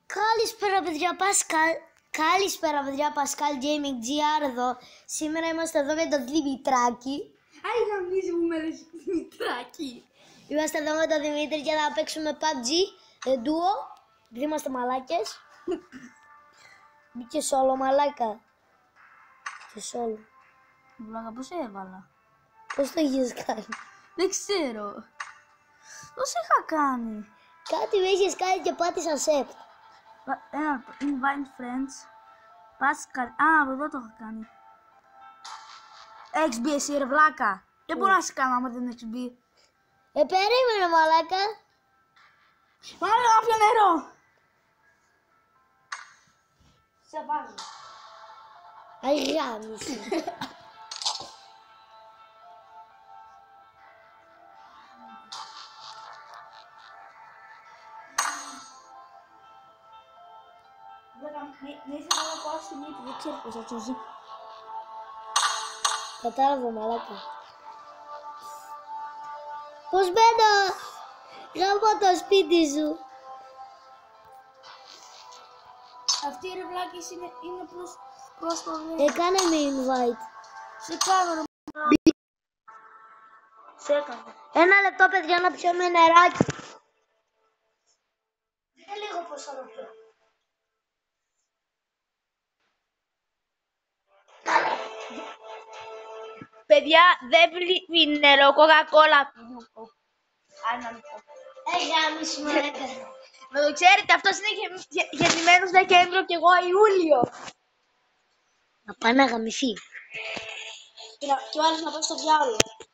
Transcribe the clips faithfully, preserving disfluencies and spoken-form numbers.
Καλησπέρα παιδιά, Πασκάλ. Καλησπέρα παιδιά, Πασκάλ Gaming τζι αρ εδώ. Σήμερα είμαστε εδώ με τον Δημητράκη. Άι γαμίζει μου με λες Δημητράκη. Είμαστε εδώ με τον Δημήτρη για να παίξουμε παμπ τζι Duo. Δεν είμαστε μαλάκες. Μπήκε σόλο μαλάκα. Και σόλο. Βλάκα πώς έβαλα. Πώς το έχεις κάνει? Δεν ξέρω. Πώς είχα κάνει. Κάτι με έχεις κάνει και πάτησα accept. Ένα invite friends. Pascal. Α, εδώ το είχα κάνει. Έχεις μπει εσύ ρε βλάκα. Δεν μπορώ να σε κάνω άμα δεν έχεις μπει. Ε, περίμενε μαλάκα. Μάλλον να πιω νερό. Σε βάζω. Αϊ γάμισε. Ναι, ήθελα να πάω στη μύτη, δεν ξέρω πώς θα τσούζει. Κατάλαβα μαλάκα. Πώς μπαίνω? Γάμω το σπίτι σου. Αυτή η ρε βλάκης είναι, είναι προς, προς το Ε, δέντρο. κάνε με invite. Σε κάνω ρε. Σε έκανα. Ένα λεπτό παιδιά να πιω με νεράκι. Δεν λίγο πως θα το πιω. Παιδιά, δεν πίνει νερό, κοκακόλα πίνω. Άνα μου πω. Ε, γάμισε μαλάκα. Με το ξέρετε, αυτός είναι γε- γε- γεννημένος Δεκέμβριο και εγώ Ιούλιο. Να πάει να γαμηθεί. Και, να, και ο άλλος να πάει στο διάολο.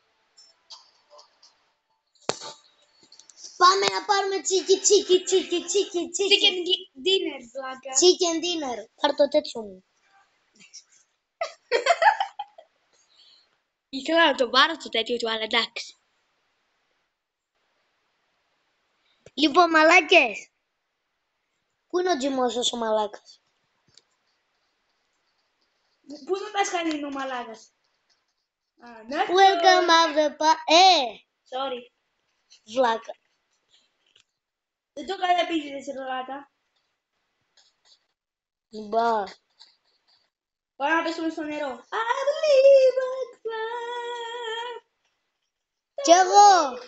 Πάμε να πάρουμε τσίκι, τσίκι, τσίκι, τσίκι, τσίκι. Chicken di- dinner, βλάκα. Chicken dinner. Πάρ' το τέτοιο μου. Ήθελα να το πάρω στο τέτοιο του, αλλά εντάξει. Λοιπόν, μαλάκες. Πού είναι ο Τζιμός ο μαλάκας? Πού με πας κάνει ο μαλάκας. Α, ναι. Welcome out the pa... Ε, Sorry. βλάκα. Δεν το έκανα επίτηδες, ρε βλάκα. Μπα. Πάμε να πέσουμε στο νερό. I believe I can fly. Κι εγώ.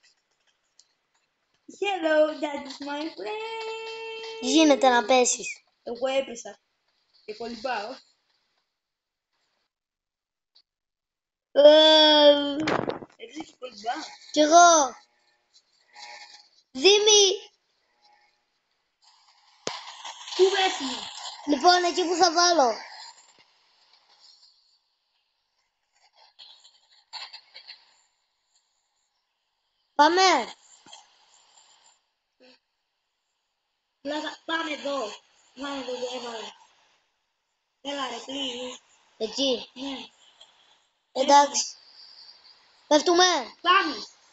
Hello, that is my friend. Γίνεται να πέσεις. Εγώ έπεσα. Και κολυμπάω. Ε, Έπεσα και κολυμπάω. Κι εγώ. Δήμη. Πού πέφτει. Λοιπόν, εκεί που θα βάλω. Πάμε. Βλάκα, πάμε εδώ. Πάμε εδώ, δεν έβαλα. Έλα ρε, please. Εκεί. Ναι. Εντάξει. Πέφτουμε. Πάμε.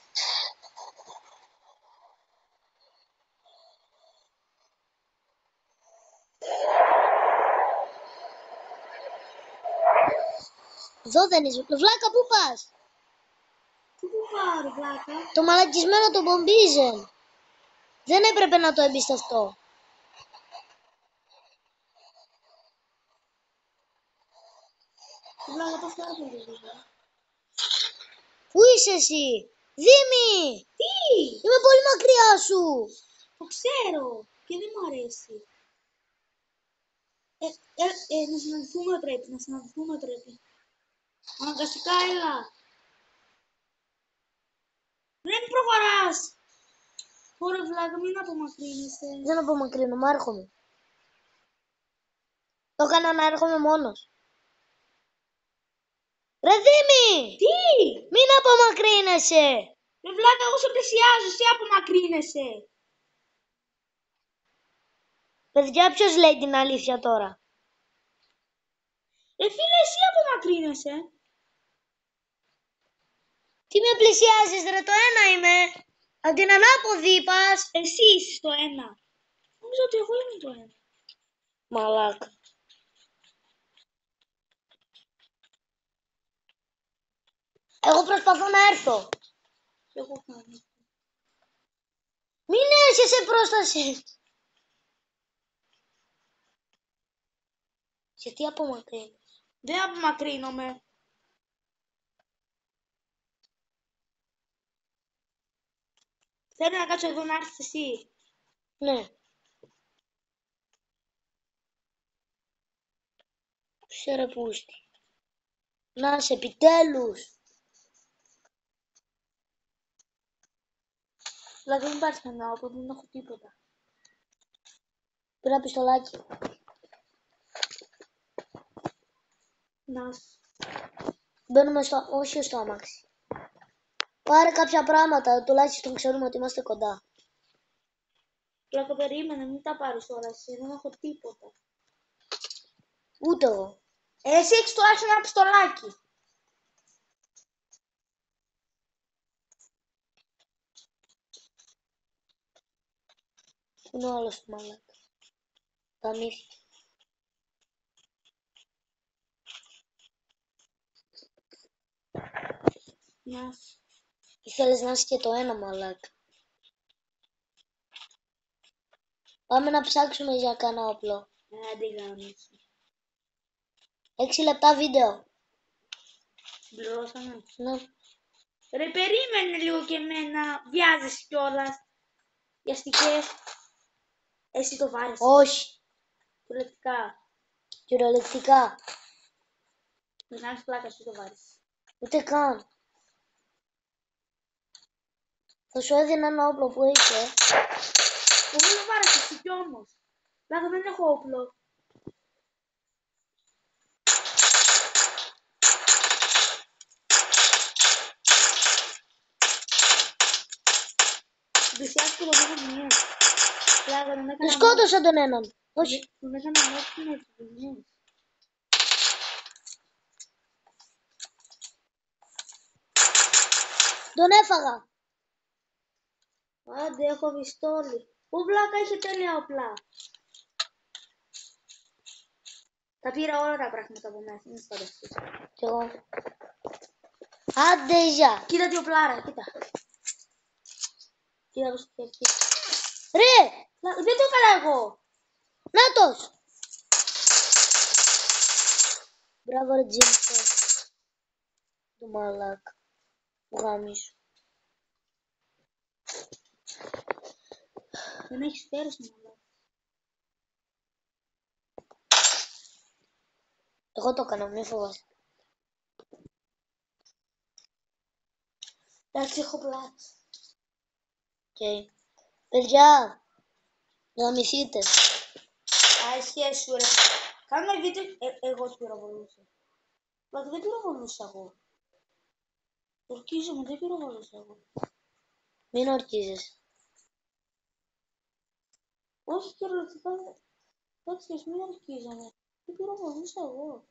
Εδώ δεν είσαι. Βλάκα, πού πας? Πού πού πάω ρε βλάκα. Το μαλακισμένο το μπομπίζεν. Δεν έπρεπε να το εμπιστευτώ. Βλάκα, πώς κάνω ρε βλάκα. Πού είσαι εσύ? Δήμη! Τι. Είμαι πολύ μακριά σου. Το ξέρω. Και δεν μου αρέσει. Ε, ε, ε, να συναντηθούμε πρέπει, να συναντηθούμε πρέπει. Αναγκαστικά έλα. Δεν προχωράς. Ωραία βλάκα, μην απομακρύνεσαι. Δεν απομακρύνω, μ' έρχομαι. Το έκανα να έρχομαι μόνος. Ρε Δήμη! Τι. Μην απομακρύνεσαι! Ρε βλάκα, εγώ σε πλησιάζω, εσύ απομακρύνεσαι. Παιδιά, ποιος λέει την αλήθεια τώρα? Ρε φίλε, εσύ απομακρύνεσαι. Τι με πλησιάζεις ρε, το ένα είμαι. Αν την ανάποδη πας. Εσύ είσαι το ένα. Νομίζω ότι εγώ είμαι το ένα. Μαλάκα. Εγώ προσπαθώ να έρθω. Εγώ κάνω. Μην έρχεσαι πρόσταση. Και τι απομακρύνει. Δεν απομακρύνομαι. Θέλω να κάτσω εδώ να έρθεις εσύ. Ναι. Ξέρε πούστη. Να σε επιτέλους. Δηλαδή δεν υπάρχει κανένα όπλο, δεν έχω τίποτα. Πήρα πιστολάκι. Να σου. Μπαίνουμε στο... όχι στο αμάξι. Πάρε κάποια πράγματα, τουλάχιστον ξέρουμε ότι είμαστε κοντά. Πλάκα, περίμενε, μην τα πάρεις όλα εσύ, δεν έχω τίποτα. Ούτε εγώ. Εσύ έχεις τουλάχιστον ένα πιστολάκι. Πού είναι ο άλλος του μαλάκα. Τα νύχια. Να σου. Ήθελες να είσαι και το ένα μαλάκα. Πάμε να ψάξουμε για κανένα όπλο. Ε, αντί γάμισε. Έξι λεπτά βίντεο. Συμπληρώσαμε. Ναι. Ρε, περίμενε λίγο και εμένα. Βιάζεσαι κιόλας. Βιαστικές. Εσύ το βάρεσαι. Όχι. Κυριολεκτικά. Κυριολεκτικά. Με κάνεις πλάκα, εσύ το βάρεσαι. Ούτε καν. Θα σου έδινα ένα όπλο που είχε. Εγώ το βάρεσαι εσύ κι όμως. Πλάκα, δεν έχω όπλο. Πλησιάστηκε το μόνο δουλειές. Πλάκα, δεν έκανα... Του σκότωσα τον έναν. Όχι. Δεν έκανα νόημα με τις δουλειές. Τον έφαγα. Άντε, έχω πιστόλι. Ο Βλάκα είχε τέλεια όπλα. Τα πήρα όλα τα πράγματα από μέσα, μην φανταστείς. Κι εγώ. Άντε, γεια. Κοίτα τι οπλάρα, κοίτα. Κοίτα το σκέφτη. Ρε, Δεν το έκανα εγώ. νάτος. Μπράβο ρε Τζίμφο. Του μαλάκα. Που γάμισου. Δεν έχεις πέρας μάλλον. Εγώ το έκανα, μη φοβάσαι. Εντάξει, έχω πλάτη. Okay. Παιδιά, γαμηθείτε. Α, σχέση σου ρε. Κάνε ένα βίντεο, ε, εγώ του πυροβολούσα. Μα δεν πυροβολούσα εγώ. Ορκίζομαι, δεν πυροβολούσα εγώ. Μην ορκίζεσαι. Όχι κυριολεκτικά, εντάξει, μην ορκίζομαι. Δεν πυροβολούσα εγώ.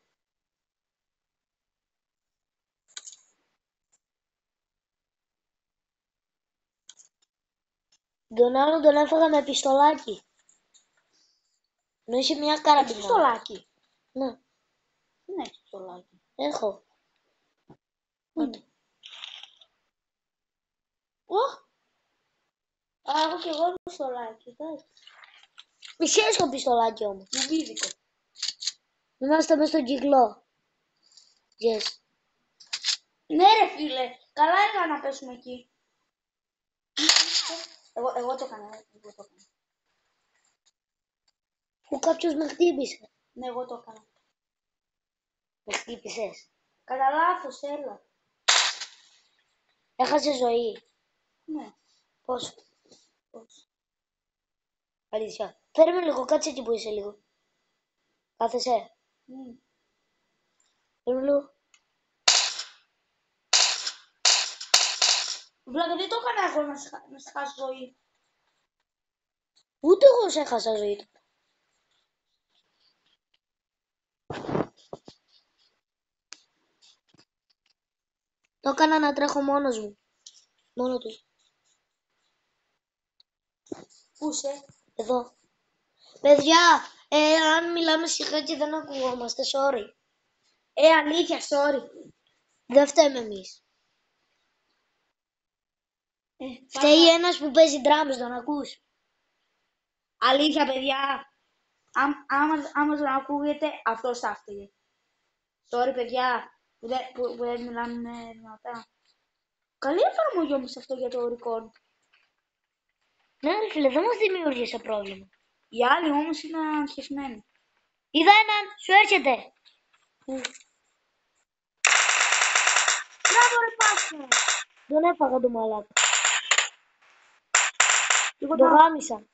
Τον άλλον τον έφαγα με πιστολάκι. Ενώ είχε μια καραμπινά. Έχεις πιστολάκι. Ναι, Δεν έχεις πιστολάκι. έχω. Πού? Ω! Α, έχω και εγώ πιστολάκι, εντάξει. Μη χαίρεσαι το πιστολάκι όμως. Μουμπίδικο. Είμαστε μες στον κύκλο. Yes. Ναι ρε φίλε, καλά έκανα να πέσουμε εκεί. Εγώ, εγώ το έκανα, εγώ το έκανα. Που κάποιος με χτύπησε. Ναι, εγώ το έκανα. Με χτύπησες. Κατά λάθος, έλα. Έχασε ζωή. Ναι, Πώς. πώς. Αλήθεια. Φέρε με λίγο, κάτσε εκεί που είσαι λίγο. Κάθεσαι. Mm. Φέρε με λίγο. Βλάκα, δεν το έκανα εγώ να, σ- να σου χάσω ζωή. Ούτε εγώ σε έχασα ζωή του. Το έκανα να τρέχω μόνος μου. Μόνο του. Πού είσαι? Εδώ. Παιδιά, ε, αν μιλάμε σιγά και δεν ακουγόμαστε, sorry. Ε, αλήθεια, sorry. Δεν φταίμε εμείς. Ε, Φταίει πάρα... ένας που παίζει drums, τον ακούς. Αλήθεια, παιδιά. Άμα, άμα, άμα τον ακούγεται, αυτός θα φταίει. Sorry, παιδιά, που δεν, που, που δεν μιλάμε δυνατά. Καλή εφαρμογή όμως αυτό για το record. Ναι, ρε φίλε, δεν μας δημιούργησε πρόβλημα. Οι άλλοι όμως είναι αγχισμένοι. Είδα έναν, σου έρχεται. Πού? Μπράβο ρε Πάσχε! Τον έφαγα το μαλάκα. Εγώ Το το γάμισα.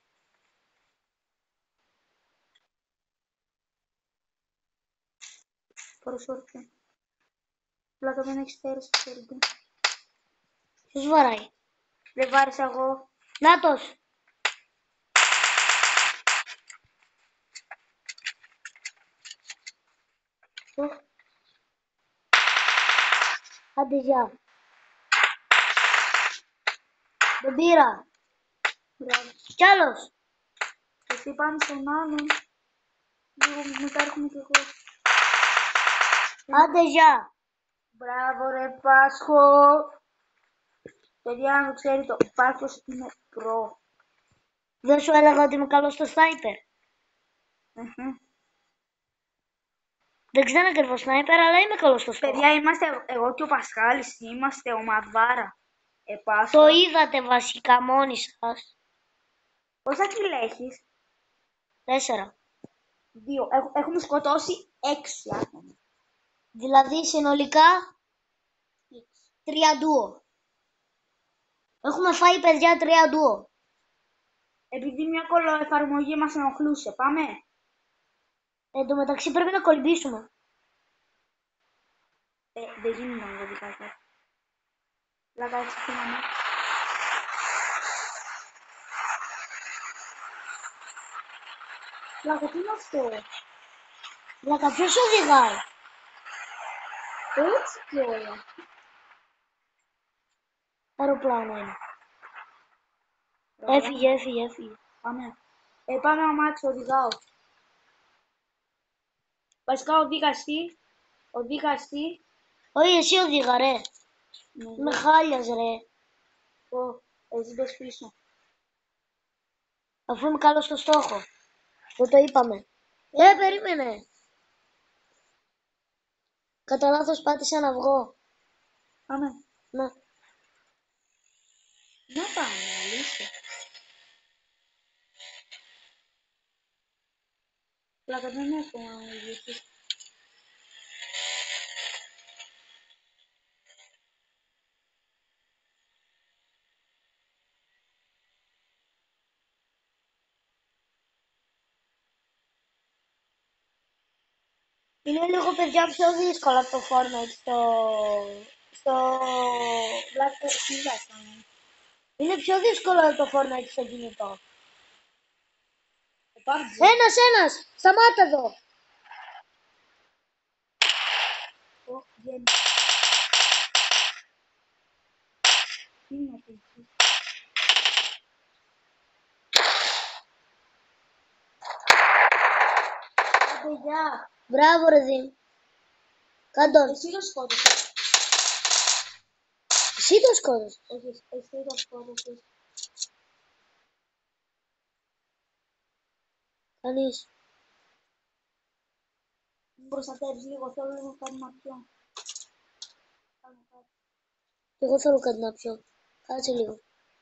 παρουσόρφια. Πλάκα δεν έχεις τέρες στο χέρι. Ποιος βαράει. Δεν βάρισα εγώ. Νάτος. Άντε γεια. Τον πήρα. Μπράβο. Κι άλλος. Εσύ πάμε στον άλλον. Λίγο μετά έρχομαι κι εγώ. Άντε γεια. Μπράβο ρε Πάσχο. Παιδιά, αν το ξέρετε, ο Πάσχος είναι προ. Δεν σου έλεγα ότι είμαι καλός στο σνάιπερ. Mm-hmm. Δεν ξέρω ακριβώς σνάιπερ, αλλά είμαι καλός στο σπορ. Παιδιά, είμαστε, εγώ και ο Πασχάλης, είμαστε ομαδάρα. Ε, Πάσχο. Το είδατε βασικά μόνοι σας. Πόσα κιλά έχεις? Τέσσερα. Δύο. Έχ, έχουμε σκοτώσει έξι άτομα. Δηλαδή συνολικά τρία ντουο. Έχουμε φάει παιδιά τρία ντουο. Επειδή μια κολοεφαρμογή μας ενοχλούσε. Πάμε. Εν τω μεταξύ πρέπει να κολυμπήσουμε. Ε, δεν γίνεται να το δικά. Λάκα έτσι θυμάμαι. Λάκα, τι είναι αυτό? Λάκα, ποιος οδηγάει. Έτσι και όλα. Αεροπλάνο είναι. Ωραία. Έφυγε, έφυγε, έφυγε. Πάμε. Ε, πάμε αμάξι, οδηγάω. Βασικά οδήγας τι. Οδήγας τι. Όχι, εσύ οδηγά ρε. Ναι, Είμαι χάλιας ρε. πω, εσύ μπες πίσω. Αφού είμαι καλός στο στόχο. Δεν το είπαμε. Ε, περίμενε. Κατά λάθος πάτησα να βγω. Πάμε. Να. Να πάμε, αλήθεια. Πλάκα δεν έχω να οδηγήσεις. Είναι λίγο παιδιά πιο δύσκολο από το Fortnite στο... στο... Πλάκα, τι βάσαμε. Είναι πιο δύσκολο από το Fortnite στο κινητό. Πάρτζι. Ένας, ένας! Σταμάτα εδώ! Πω, βγαίνει. Τι είναι αυτό εκεί. Παιδιά! Μπράβο ρε Δήμ. Κάντον. Εσύ το σκότωσες. Εσύ το σκότωσες. Όχι, εσύ το σκότωσες. Κανείς. Μην προστατεύεις λίγο, θέλω λίγο κάτι να πιω. Κάνε κάτι. Και εγώ θέλω κάτι να πιω. Κάτσε λίγο.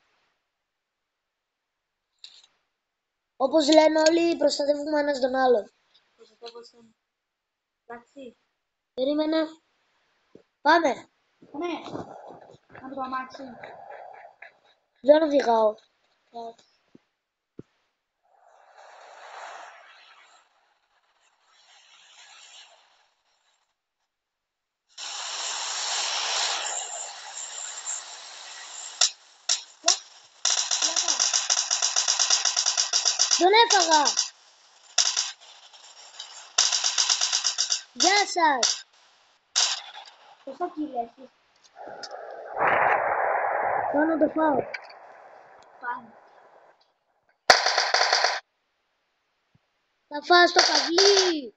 Όπως λένε όλοι, προστατεύουμε ένας τον άλλον. Προστατεύω εσένα. Εντάξει. Περίμενε. Πάμε. Ναι. Να το αμάξι. Δεν οδηγάω. Εντάξει. Τον έφαγα. Γεια σας. Πόσα κιλά έχεις? Πάω να το φάω. Πάμε. Θα φάω στο καβλί.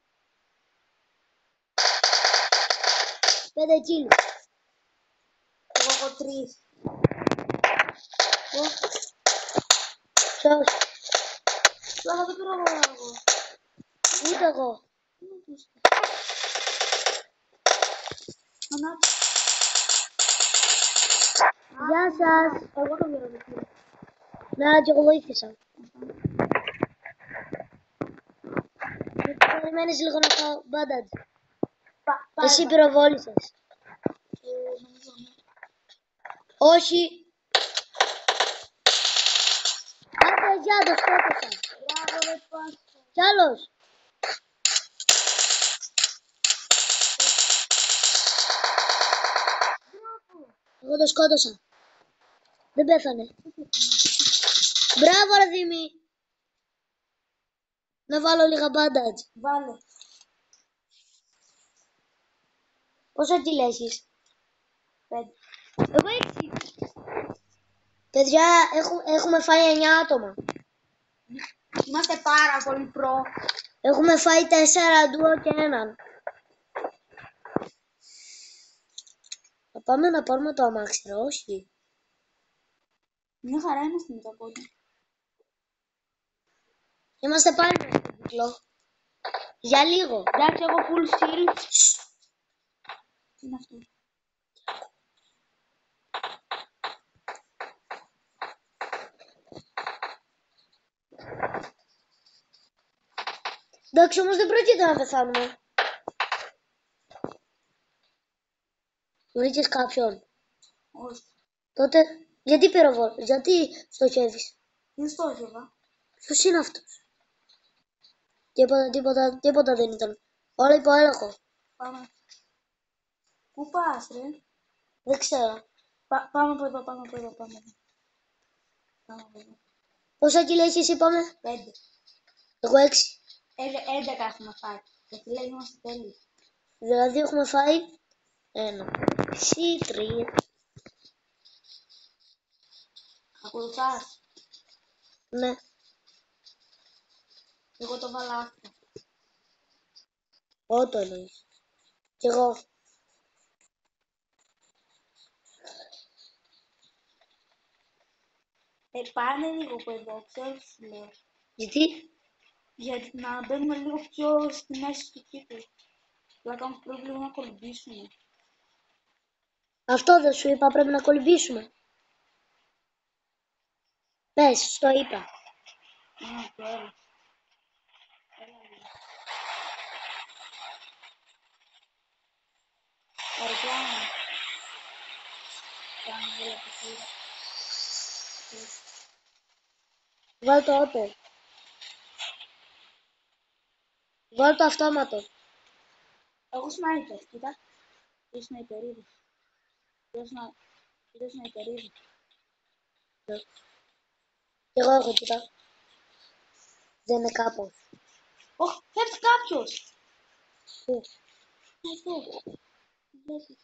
Πέντε κιλο. Εγώ έχω τρεις. Ποιος? Πλάκα δεν πήρα εγώ. Ούτε εγώ. Ανάψε. Γεια σας. Εγώ το πήρα το πήρα. Να, και εγώ βοήθησα. Περιμένεις λίγο να φάω μπάνταντζ. Εσύ πυροβόλησες. Όχι. Άντε, γεια, το σκότωσα. Μπράβο, ρε Πάσχα. Κι άλλος. Εγώ το σκότωσα. Δεν πέθανε. Μπράβο, ρε Δήμη. Να βάλω λίγα μπάνταντζ. Βάλε. Πόσα κιλά έχεις? Πέντε. Εγώ έξι. Παιδιά, έχουμε, έχουμε φάει εννιά άτομα. Είμαστε πάρα πολύ προ. Έχουμε φάει τέσσερα ντουο και έναν. Θα πάμε να πάρουμε το αμάξι, ρε, όχι. Μια χαρά είμαστε με τα πόδια. Είμαστε πάλι μέσα στο κύκλο. Για λίγο. Εντάξει, εγώ full shield. Τι είναι αυτό? Εντάξει, όμως δεν πρόκειται να πεθάνουμε. Βρήκες κάποιον? Όχι. Τότε, γιατί πυροβόλ, γιατί στοχεύεις? Δεν στόχευα. Ποιος είναι αυτός? Τίποτα, τίποτα, τίποτα δεν ήταν. Όλα υπό έλεγχο. Πάμε. Πού πας, ρε? Δεν ξέρω. Πα, πάμε από εδώ, πάμε από εδώ, πάμε εδώ. Πάμε από εδώ. Πόσα κιλά έχεις, είπαμε? Πέντε. Εγώ έξι. Έντε- Έντεκα έχουμε φάει. Γιατί λέει είμαστε τέλειοι. Δηλαδή έχουμε φάει ένα. Εσύ τρία. Ακολουθάς. Ναι. Εγώ το βάλα αυτό. Ό, το εννοείς. Κι εγώ. Ε, πάνε λίγο από εδώ, ξέρεις τι σου λέω. Γιατί? Για να μπαίνουμε λίγο πιο στη μέση του κύκλου. Δηλαδή όμως πρέπει λίγο να κολυμπήσουμε. Αυτό δεν σου είπα, πρέπει να κολυμπήσουμε. Πες, το είπα. Α, το έλα. Έλα λίγο. Αεροπλάνο. Κάνω όλα τα φύλλα. Βάλ το όπερ. Βάλ το αυτόματο. Εγώ σνάιπερ, κοίτα. Τι σνάιπερίδι. Κοίτα σνάιπερίδι. Κι εγώ έχω, κοίτα. Δεν είναι κάπως. Ωχ, φεύγει κάποιος. Πού? Αυτό. Βλέπεις.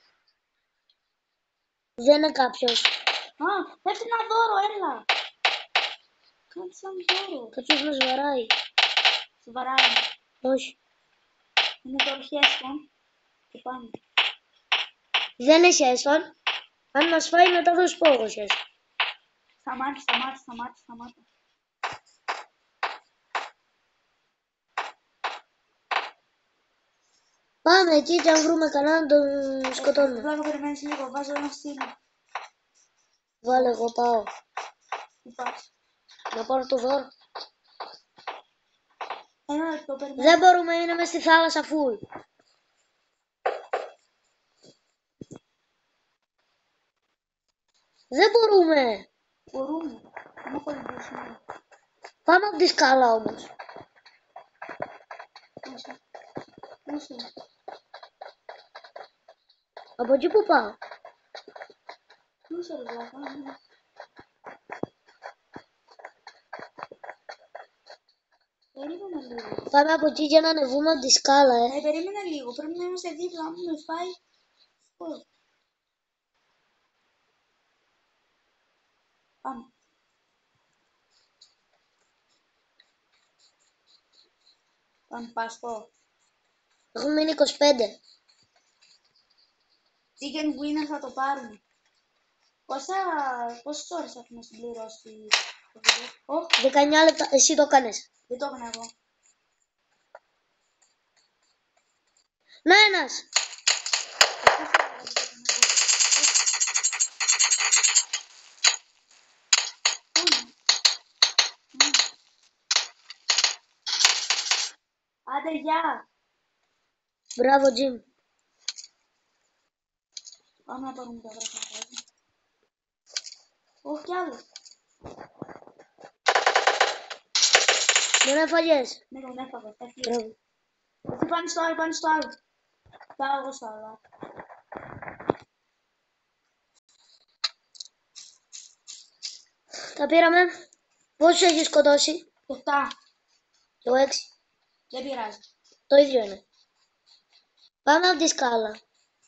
Δεν είναι κάποιος. Α, πέφτει ένα δώρο, έλα. Κάτι σαν δώρο. Κάποιος μας βαράει. Σε βαράει. Όχι. Είναι το αρχέστον. Και πάμε. Δεν έχει έσον. Αν μας φάει μετά θα σου πω εγώ έσον. Σταμάτη, σταμάτη, σταμάτη, σταμάτη. Πάμε εκεί και αν βρούμε κανέναν τον σκοτώνουμε. Πλάκα, περιμένεις λίγο, βάζω ένα στήλο. Βάλε, εγώ πάω. Πού πας? Να πάρω το δώρο. Ένα λεπτό, περιμένεις. Δεν μπορούμε, είναι μες στη θάλασσα φουλ. Δεν μπορούμε. Μπορούμε. Να κολυμπήσουμε. Πάμε από τη σκάλα όμως. Πούσε. Πούσε. Από εκεί που πάω. Πούσε, ρε πλάκα. Περίμενε λίγο. Πάμε από εκεί για να ανεβούμε από τη σκάλα, ε. Ε, περίμενε λίγο. Πρέπει να είμαστε δίπλα. Αν με φάει. Πώς. Πάμε. Πάμε, Πάσχο. Έχουμε μείνει είκοσι πέντε. Chicken winner θα το πάρουμε. Πόσα, πόσες ώρες έχουμε συμπληρώσει το βίντεο? Ω, δεκαεννιά λεπτά. Εσύ το κάνεις. Δεν το έκανα εγώ. Να ένας. Άντε, γεια. Μπράβο, Τζιμ. Πάμε να πάρουμε τα γραφάτα. Όχι κι άλλο. Δεν έφαγες. Ναι, τον έφαγα. Μπράβο. Εσύ πάνε στο άλλο, πάνε στο άλλο. Πάω εγώ στο άλλο. Τα πήραμε. Πόσους έχεις σκοτώσει? Εφτά. Εγώ έξι. Δεν πειράζει. Το ίδιο είναι. Πάμε από τη σκάλα.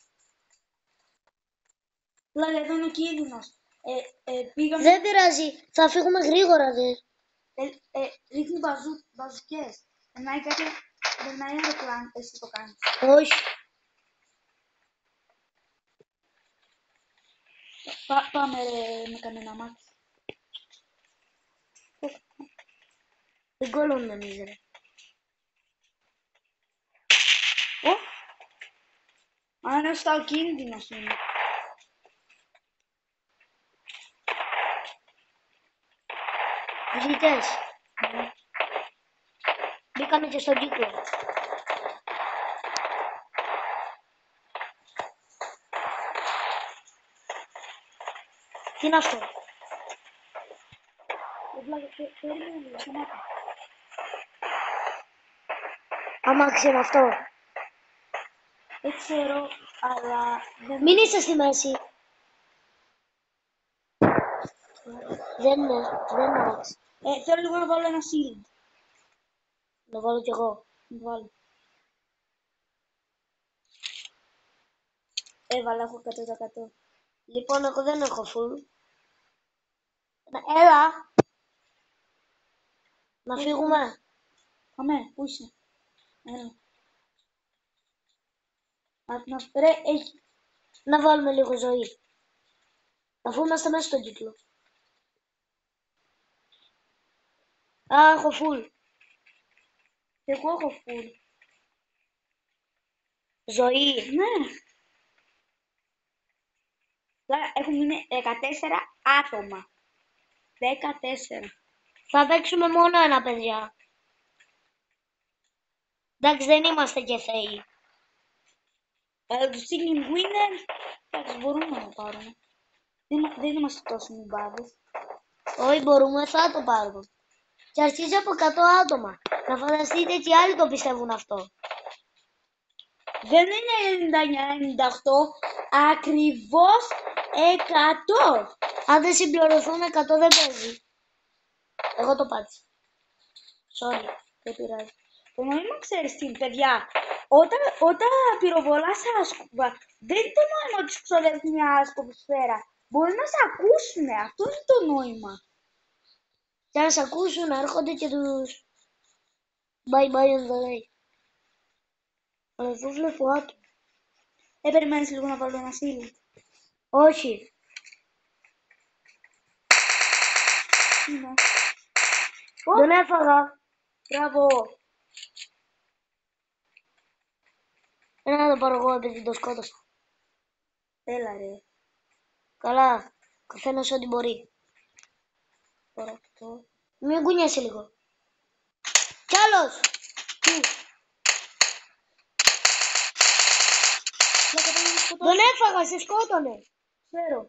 Δηλαδή εδώ είναι ο κίνδυνος. Ε, ε, πήγαμε... Δεν πειράζει. Θα φύγουμε γρήγορα, δε. Ε, ε, ρίχνει μπαζού, μπαζουκές. Περνάει κάτι... Περνάει αεροπλάνο. Εσύ το κάνεις. Όχι. Πά, πάμε ρε, με κανένα μάτι. Δεν κολλώνουν εμείς, ρε. Ω! Αν είναι στα ο κίνδυνος είναι. Ζητές. Μπήκαμε και στον κύκλο. Τι είναι αυτό? Αμάξι είναι αυτό. Δεν ξέρω, αλλά δεν... Μην είσαι στη μέση. Δεν είναι. Δεν είναι αμάξι. Ε, θέλω λίγο να βάλω ένα shield. Να βάλω κι εγώ. Να βάλω. Έβαλα, έχω εκατό τοις εκατό. Λοιπόν, εγώ δεν έχω full. Έλα. Να φύγουμε. Πάμε, πού είσαι? Έλα. Να, να, ρε, έχει. Να βάλουμε λίγο ζωή. Αφού είμαστε μέσα στον κύκλο. Α, έχω full. Εγώ έχω full. Ζωή. Ναι. Τώρα έχουν μείνει δεκατέσσερα άτομα. δεκατέσσερα. Θα παίξουμε μόνο ένα, παιδιά. Εντάξει, δεν είμαστε και θεοί. Ε, το singing winner, εντάξει, μπορούμε να το πάρουμε. Δεν, δεν είμαστε τόσο νουμπάδες. Όχι, μπορούμε, θα το πάρουμε. Και αρχίζει από εκατό άτομα. Να φανταστείτε τι άλλοι το πιστεύουν αυτό. Δεν είναι ενενήντα εννιά ενενήντα οκτώ, ακριβώς εκατό. Αν δεν συμπληρωθούν εκατό δεν παίζει. Εγώ το πάτησα. Sorry. Δεν πειράζει. Το νόημα ξέρεις τι, παιδιά. Όταν, όταν πυροβολάς άσκοπα, δεν είναι το νόημα ότι σου ξοδεύει μια άσκοπη σφαίρα. Μπορεί να σε ακούσουν, αυτό είναι το νόημα. Και αν σε ακούσουν, έρχονται και τους... Bye bye on the way. Αλλά εδώ βλέπω άτομα. Ε, περιμένεις λίγο να βάλω ένα σίλι. Όχι. Ναι. Δεν έφαγα. Μπράβο. Ένα να το πάρω εγώ επειδή το σκότωσα. Έλα ρε. Καλά. Καθένας ό,τι μπορεί. Τώρα αυτό. Μην κουνιάσαι λίγο. Κι άλλος. Τι. Για κατάλαβα σκοτώ. Τον έφαγα, σε σκότωνε. Ξέρω.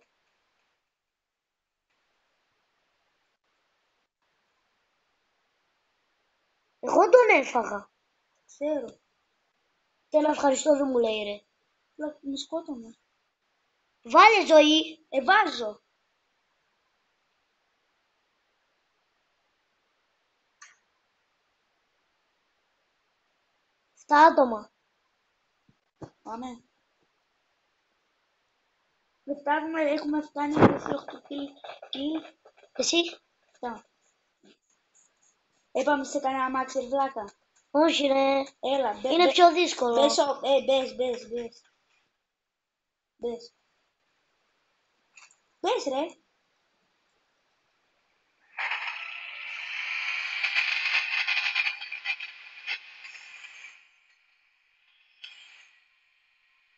Εγώ τον έφαγα. Ξέρω. Και να ευχαριστώ δεν μου λέει ρε. Λα, με σκότωνα. Βάλε ζωή. Ε, βάζω. Στα άτομα. Πάμε. Δεν φτάνουμε, έχουμε φτάνει μέχρι οκτώ kill. Εσύ. Φτάνει. Έπαμε σε κανένα μάξερ βλάκα. Όχι ρε. Έλα, μπε, Είναι μπε, πιο δύσκολο. Μπες, ο- ε, μπες, μπες, μπες. Μπες. Μπες ρε.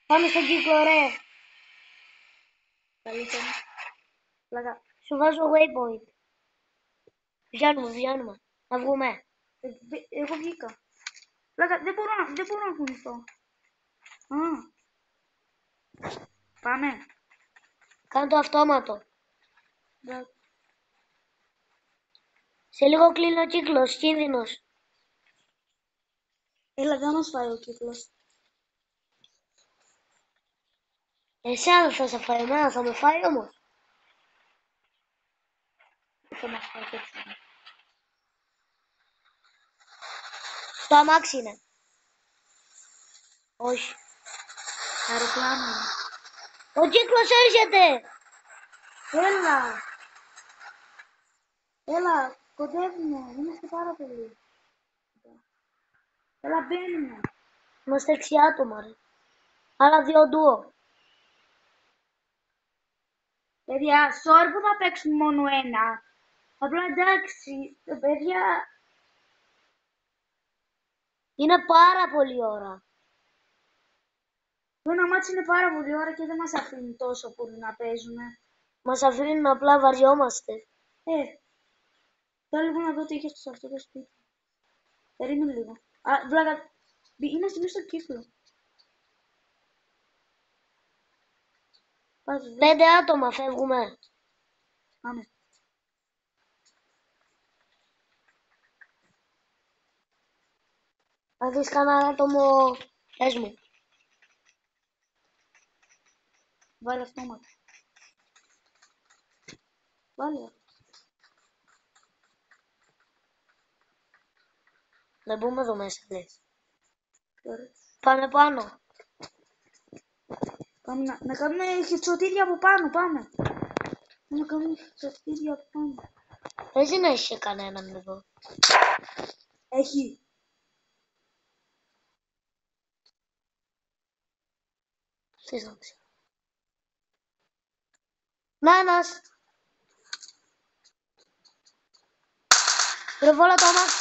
Πάμε στον κύκλο, ρε. Καλύτερα. Πλάκα. Σου βάζω waypoint. Βγαίνουμε, βγαίνουμε. Να βγούμε. Ε, δε- εγώ βγήκα. Πλάκα, δεν μπορώ να, δεν μπορώ να κουνηθώ. Α. Πάμε. Κάνε το αυτόματο. Πλάκα. Σε λίγο κλείνει ο κύκλος, κίνδυνος. Έλα, δεν μας φάει ο κύκλος. Εσένα δεν θα σε φάει, εμένα θα με φάει όμως. Θα μας φάει το κύκλο. Το αμάξι είναι. Όχι. Αεροπλάνο. Ο κύκλος έρχεται. Έλα. Έλα, κοντεύουμε. Είμαστε πάρα πολύ. Έλα, μπαίνουμε. Είμαστε έξι άτομα, ρε. Άλλα δύο ντουο. Παιδιά, sorry που θα παίξουν μόνο ένα. Απλά εντάξει, τα παιδιά... Είναι πάρα πολύ ώρα. Το ένα μάτσι είναι πάρα πολύ ώρα και δεν μας αφήνει τόσο πολύ να παίζουμε. Μας αφήνουν, απλά βαριόμαστε. Ε, θέλω λίγο να δω τι είχε σε αυτό το σπίτι. Περίμενε λίγο. Α, βλάκα, είμαστε μέσα στο κύκλο. Πάτε, δε. Πέντε άτομα φεύγουμε. Πάμε. Θα δεις κανένα άτομο, πες μου. Βάλε αυτόματα. Βάλε. Να μπούμε εδώ μέσα, λες. Ωραία. Πάμε πάνω. Πάμε να, να κάνουμε χετσοτήρια από πάνω, πάμε. Να κάνουμε χετσοτήρια από πάνω. Δεν να έχει κανέναν εδώ. Έχει. Τι να ξέρω. Να, ένας. Πυροβόλα το αμάξι.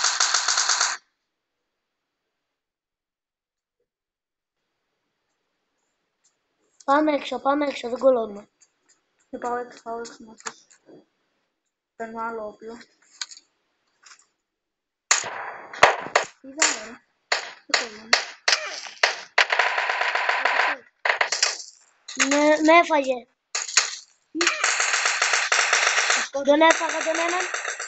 Πάμε έξω, πάμε έξω, δεν κολλώνουμε. Δεν πάω έξω, πάω έξω να αφήσω. Παίρνω άλλο όπλο. Είδα, ωραία. Δεν κολλώνω. Με, με έφαγε. Αυτό Τον έφαγα τον έναν.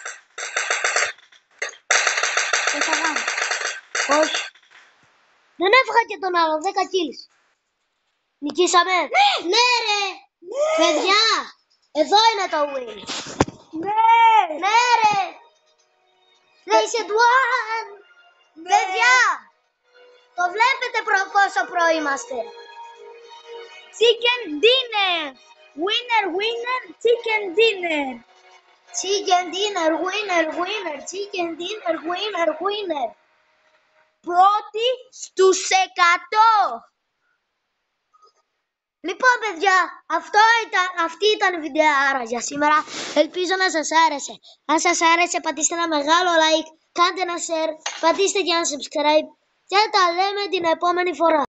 δεν θα κάνω. Όχι. Δεν έφαγα και τον άλλον, δέκα kills. Νικήσαμε. Ναι, ρε. Παιδιά, εδώ είναι το win. Ναι! Ναι, ρε. Nation one. Παιδιά, το βλέπετε προ, πόσο προ είμαστε. Chicken dinner! Winner, winner, chicken dinner! Chicken dinner, winner, winner, chicken dinner, winner, winner. Πρώτη στους εκατό! Λοιπόν, παιδιά, αυτό ήταν, αυτή ήταν η βιντεάρα για σήμερα. Ελπίζω να σας άρεσε. Αν σας άρεσε, πατήστε ένα μεγάλο like, κάντε ένα share, πατήστε και ένα subscribe και τα λέμε την επόμενη φορά.